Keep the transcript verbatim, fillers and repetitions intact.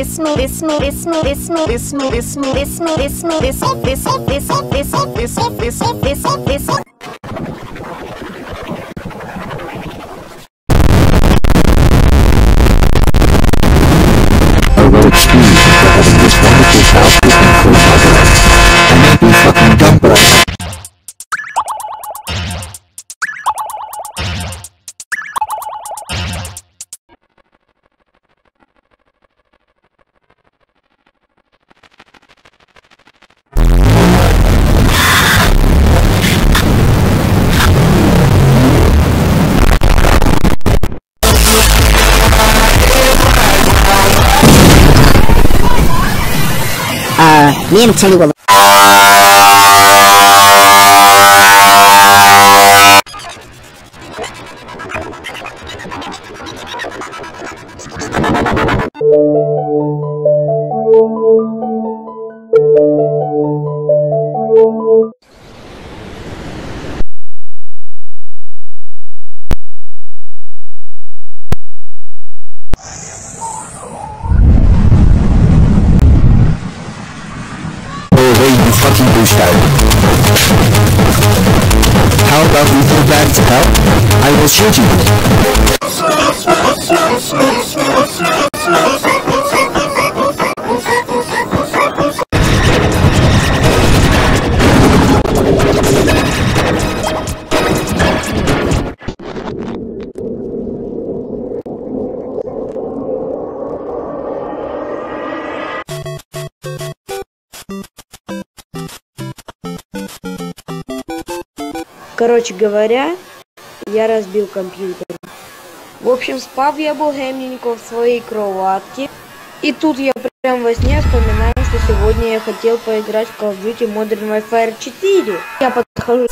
Uh, me and Timmy will... Fucking douchebag. How about we go back to hell? I will shoot you. Короче говоря, я разбил компьютер. В общем, спав я был гемненько в своей кроватке. И тут я прям во сне вспоминаю, что сегодня я хотел поиграть в Call of Duty Modern Warfare четыре. Я подхожу...